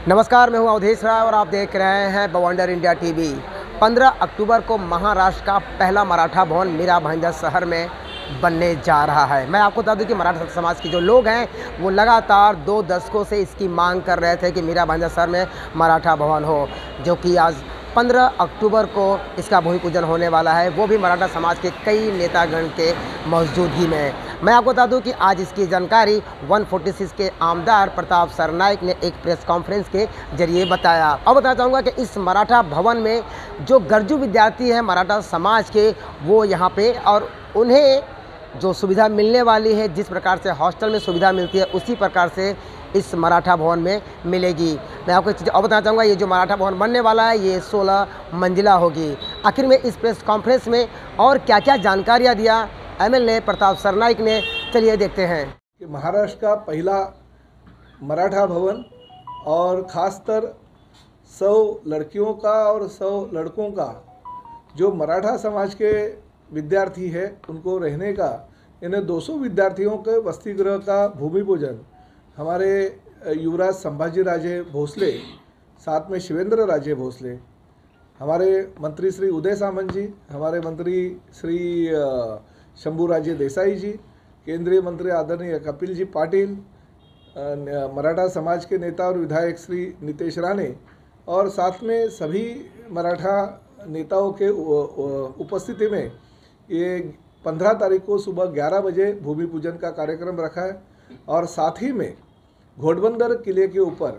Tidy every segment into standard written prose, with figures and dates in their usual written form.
नमस्कार, मैं हूं अवधेश राय और आप देख रहे हैं बवंडर इंडिया टीवी। 15 अक्टूबर को महाराष्ट्र का पहला मराठा भवन मीरा भाईंदर शहर में बनने जा रहा है। मैं आपको बता दूं कि मराठा समाज के जो लोग हैं वो लगातार 2 दशकों से इसकी मांग कर रहे थे कि मीरा भाईंदर शहर में मराठा भवन हो, जो कि आज 15 अक्टूबर को इसका भूमि पूजन होने वाला है, वो भी मराठा समाज के कई नेतागण के मौजूदगी में। मैं आपको बता दूं कि आज इसकी जानकारी 146 के आमदार प्रताप सरनाइक ने एक प्रेस कॉन्फ्रेंस के जरिए बताया। अब बताना चाहूँगा कि इस मराठा भवन में जो गरजू विद्यार्थी हैं मराठा समाज के, वो यहाँ पे और उन्हें जो सुविधा मिलने वाली है, जिस प्रकार से हॉस्टल में सुविधा मिलती है उसी प्रकार से इस मराठा भवन में मिलेगी। मैं आपको एक चीज़ और बताना चाहूँगा, ये जो मराठा भवन बनने वाला है ये 16 मंजिला होगी। आखिर में इस प्रेस कॉन्फ्रेंस में और क्या क्या जानकारियाँ दिया एमएलए प्रताप सरनाइक ने, चलिए देखते हैं। कि महाराष्ट्र का पहला मराठा भवन और ख़ासतर 100 लड़कियों का और 100 लड़कों का जो मराठा समाज के विद्यार्थी है उनको रहने का, इन्हें 200 विद्यार्थियों के वसति गृह का भूमि पूजन हमारे युवराज संभाजी राजे भोसले, साथ में शिवेंद्र राजे भोसले, हमारे मंत्री श्री उदय सामंत जी, हमारे मंत्री श्री शंभू राजे देसाई जी, केंद्रीय मंत्री आदरणीय कपिल जी पाटिल, मराठा समाज के नेता और विधायक श्री नितेश राणे और साथ में सभी मराठा नेताओं के उपस्थिति में ये 15 तारीख को सुबह 11 बजे भूमि पूजन का कार्यक्रम रखा है। और साथ ही में घोड़बंदर किले के ऊपर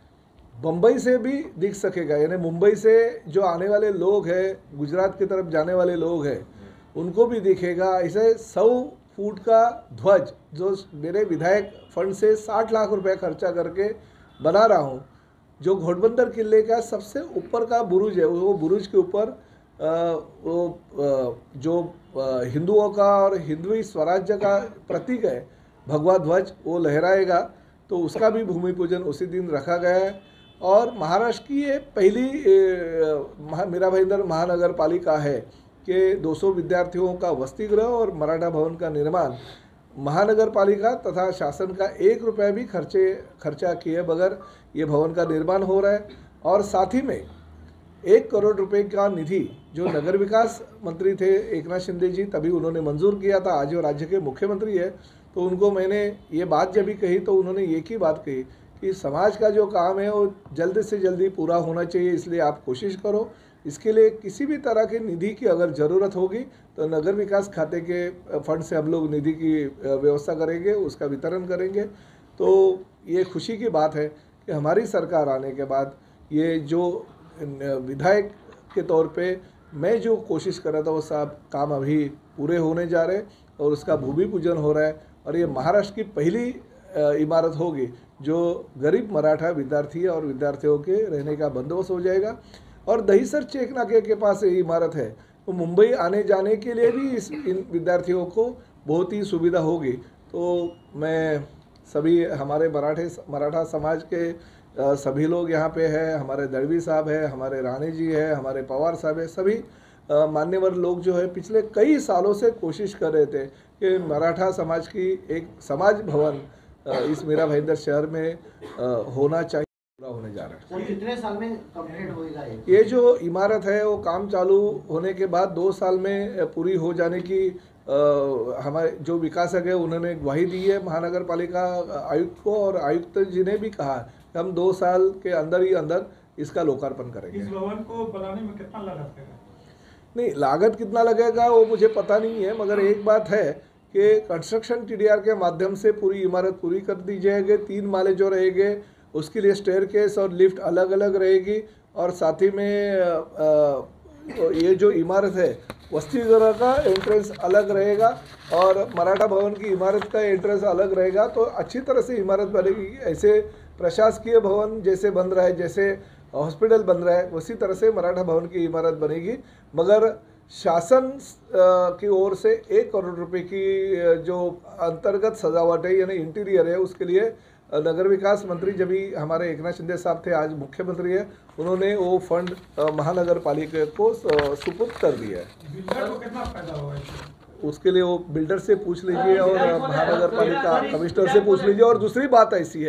बम्बई से भी दिख सकेगा, यानी मुंबई से जो आने वाले लोग हैं, गुजरात की तरफ जाने वाले लोग हैं, उनको भी दिखेगा। ऐसे 100 फुट का ध्वज जो मेरे विधायक फंड से 60 लाख रुपए खर्चा करके बना रहा हूँ, जो घोड़बंदर किले का सबसे ऊपर का बुरुज है, वो बुरुज के ऊपर जो हिंदुओं का और हिंदवी स्वराज्य का प्रतीक है भगवा ध्वज, वो लहराएगा। तो उसका भी भूमि पूजन उसी दिन रखा गया है। और महाराष्ट्र की ये पहली मीरा भाईंदर महानगर पालिका है कि 200 विद्यार्थियों का वसति गृह और मराठा भवन का निर्माण महानगर पालिका तथा शासन का 1 रुपया भी खर्चा किए बगैर ये भवन का निर्माण हो रहा है। और साथ ही में 1 करोड़ रुपए का निधि जो नगर विकास मंत्री थे एकनाथ शिंदे जी, तभी उन्होंने मंजूर किया था। आज वो राज्य के मुख्यमंत्री है, तो उनको मैंने ये बात जब भी कही तो उन्होंने एक ही बात कही कि समाज का जो काम है वो जल्द से जल्दी पूरा होना चाहिए, इसलिए आप कोशिश करो। इसके लिए किसी भी तरह की निधि की अगर ज़रूरत होगी तो नगर विकास खाते के फंड से हम लोग निधि की व्यवस्था करेंगे, उसका वितरण करेंगे। तो ये खुशी की बात है कि हमारी सरकार आने के बाद ये जो विधायक के तौर पे मैं जो कोशिश कर रहा था वो सब काम अभी पूरे होने जा रहे हैं और उसका भूमि पूजन हो रहा है। और ये महाराष्ट्र की पहली इमारत होगी जो गरीब मराठा विद्यार्थी और विद्यार्थियों के रहने का बंदोबस्त हो जाएगा। और दहीसर चेक नाके के पास ये इमारत है, तो मुंबई आने जाने के लिए भी इन विद्यार्थियों को बहुत ही सुविधा होगी। तो मैं सभी हमारे मराठा समाज के सभी लोग यहाँ पे हैं, हमारे दड़वी साहब है, हमारे राणे जी है, हमारे पवार साहब है, सभी मान्यवर लोग जो है पिछले कई सालों से कोशिश कर रहे थे कि मराठा समाज की एक समाज भवन इस मीरा भाईंदर शहर में होना चाहिए, पूरा होने जा रहा है। कितने साल में कंप्लीट होगा ये जो इमारत है वो काम चालू होने के बाद 2 साल में पूरी हो जाने की हमारे जो विकासक है उन्होंने ग्वाही दी है महानगर पालिका आयुक्त को, और आयुक्त जी ने भी कहा कि हम 2 साल के अंदर ही अंदर इसका लोकार्पण करेंगे। इस भवन को बनाने में कितना लागत है? नहीं, लागत कितना लगेगा वो मुझे पता नहीं है, मगर एक बात है कि कंस्ट्रक्शन टीडीआर के माध्यम से पूरी इमारत पूरी कर दी जाएगी। 3 माले जो रहेंगे उसके लिए स्टेयरकेस और लिफ्ट अलग अलग रहेगी। और साथ ही में ये जो इमारत है वसति गृह का एंट्रेंस अलग रहेगा और मराठा भवन की इमारत का एंट्रेंस अलग रहेगा। तो अच्छी तरह से इमारत बनेगी। ऐसे प्रशासकीय भवन जैसे बन रहा है, जैसे हॉस्पिटल बन रहा है, उसी तरह से मराठा भवन की इमारत बनेगी। मगर शासन की ओर से 1 करोड़ रुपए की जो अंतर्गत सजावट है यानी इंटीरियर है, उसके लिए नगर विकास मंत्री जब भी हमारे एकनाथ शिंदे साहब थे, आज मुख्यमंत्री है, उन्होंने वो फंड महानगर पालिका को सुपुर्द कर दिया है। बिल्डर को कितना फायदा होगा? उसके लिए वो बिल्डर से पूछ लीजिए और महानगर पालिका कमिश्नर से पूछ लीजिए। और दूसरी बात ऐसी है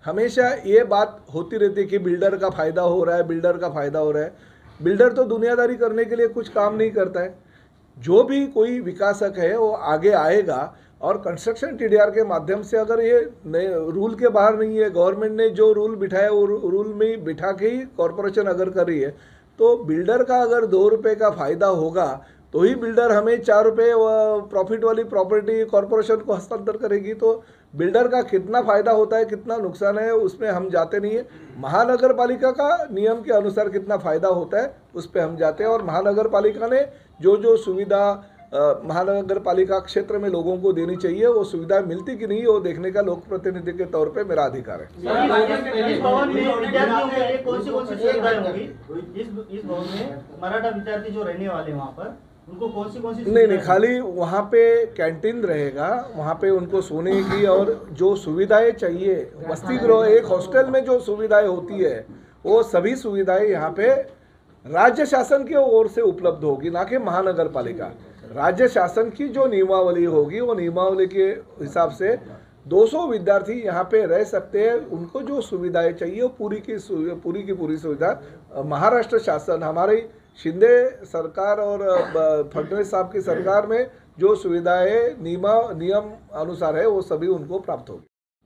हमेशा ये बात होती रहती है कि बिल्डर का फ़ायदा हो रहा है, बिल्डर का फ़ायदा हो रहा है। बिल्डर तो दुनियादारी करने के लिए कुछ काम नहीं करता है। जो भी कोई विकासक है वो आगे आएगा और कंस्ट्रक्शन टीडीआर के माध्यम से, अगर ये नए रूल के बाहर नहीं है, गवर्नमेंट ने जो रूल बिठाया वो रूल में ही बिठा के ही कॉरपोरेशन अगर कर रही है, तो बिल्डर का अगर 2 रुपये का फ़ायदा होगा तो ही बिल्डर हमें 4 रुपये प्रॉफिट वाली प्रॉपर्टी कॉरपोरेशन को हस्तांतर करेगी। तो बिल्डर का कितना फ़ायदा होता है, कितना नुकसान है, उसमें हम जाते नहीं है। महानगर पालिका का नियम के अनुसार कितना फ़ायदा होता है उस पर हम जाते हैं। और महानगर पालिका ने जो सुविधा महानगर पालिका क्षेत्र में लोगों को देनी चाहिए, वो सुविधा मिलती कि नहीं, वो देखने का लोक प्रतिनिधि के तौर पे मेरा अधिकार है। इस भवन में विद्यार्थियों के लिए कौन सी सुविधाएं होंगी? इस भवन में मराठा विद्यार्थी जो रहने वाले वहाँ पर उनको कौन सी नहीं, खाली वहाँ पे कैंटीन रहेगा, वहाँ पे उनको सोने की और जो सुविधाएं चाहिए, वसति गृह, एक हॉस्टल में जो सुविधाएं होती है वो सभी सुविधाएं यहाँ पे राज्य शासन की ओर से उपलब्ध होगी, ना कि महानगर पालिका। राज्य शासन की जो नियमावली होगी वो नियमावली के हिसाब से 200 विद्यार्थी यहाँ पे रह सकते हैं। उनको जो सुविधाएं चाहिए वो पूरी की पूरी सुविधा महाराष्ट्र शासन, हमारी शिंदे सरकार और फडणवीस साहब की सरकार में जो सुविधाएं नियम अनुसार है वो सभी उनको प्राप्त होगी।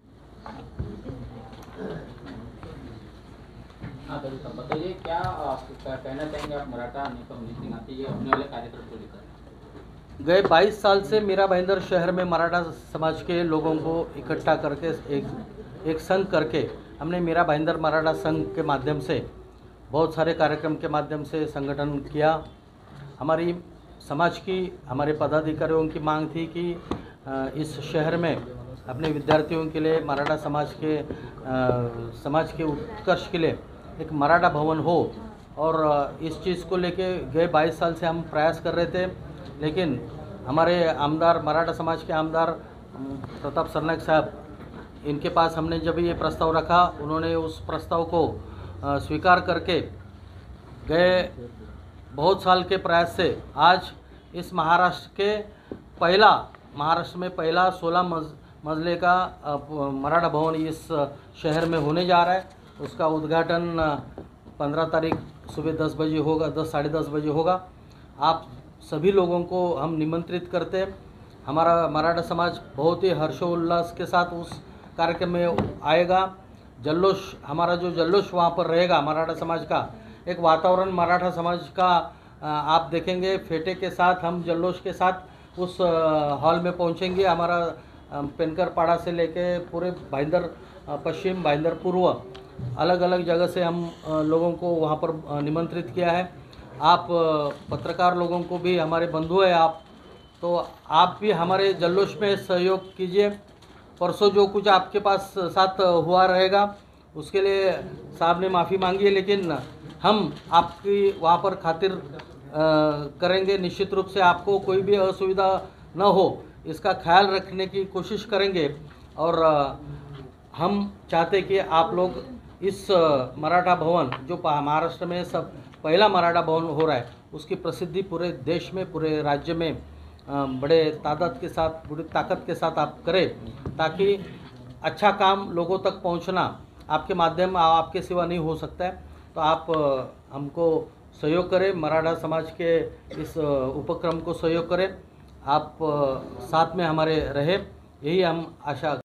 हाँ तो बताइए, क्या कहना चाहेंगे आप मराठा निगम आते ये होने वाले कार्यक्रम को लेकर? गए 22 साल से मीरा भाईंदर शहर में मराठा समाज के लोगों को इकट्ठा करके एक संघ करके हमने मीरा भाईंदर मराठा संघ के माध्यम से बहुत सारे कार्यक्रम के माध्यम से संगठन किया। हमारी समाज की, हमारे पदाधिकारियों की मांग थी कि इस शहर में अपने विद्यार्थियों के लिए, मराठा समाज के उत्कर्ष के लिए एक मराठा भवन हो। और इस चीज़ को लेके गए 22 साल से हम प्रयास कर रहे थे, लेकिन हमारे आमदार, मराठा समाज के आमदार प्रताप सरनाईक साहब, इनके पास हमने जब ये प्रस्ताव रखा, उन्होंने उस प्रस्ताव को स्वीकार करके गए बहुत साल के प्रयास से आज इस महाराष्ट्र में पहला 16 मंजिले का मराठा भवन इस शहर में होने जा रहा है। उसका उद्घाटन 15 तारीख सुबह 10 बजे होगा, 10 साढ़े 10 बजे होगा। आप सभी लोगों को हम निमंत्रित करते हैं। हमारा मराठा समाज बहुत ही हर्षोल्लास के साथ उस कार्यक्रम में आएगा। जल्लोष, हमारा जो जल्लोष वहाँ पर रहेगा मराठा समाज का, एक वातावरण मराठा समाज का आप देखेंगे। फेटे के साथ हम जल्लोष के साथ उस हॉल में पहुँचेंगे। हमारा पेनकर पाड़ा से लेके पूरे भाईंदर पश्चिम, भाईंदर पूर्व, अलग अलग जगह से हम लोगों को वहाँ पर निमंत्रित किया है। आप पत्रकार लोगों को भी, हमारे बंधु हैं आप, तो आप भी हमारे जल्लोष में सहयोग कीजिए। परसों जो कुछ आपके पास साथ हुआ रहेगा उसके लिए साहब ने माफ़ी मांगी है, लेकिन हम आपकी वहाँ पर खातिर करेंगे। निश्चित रूप से आपको कोई भी असुविधा न हो इसका ख्याल रखने की कोशिश करेंगे। और हम चाहते कि आप लोग इस मराठा भवन, जो महाराष्ट्र में सब पहला मराठा भवन हो रहा है, उसकी प्रसिद्धि पूरे देश में, पूरे राज्य में बड़े तादाद के साथ, बड़ी ताकत के साथ आप करें, ताकि अच्छा काम लोगों तक पहुंचना आपके माध्यम, आपके सिवा नहीं हो सकता है। तो आप हमको सहयोग करें, मराठा समाज के इस उपक्रम को सहयोग करें, आप साथ में हमारे रहे, यही हम आशा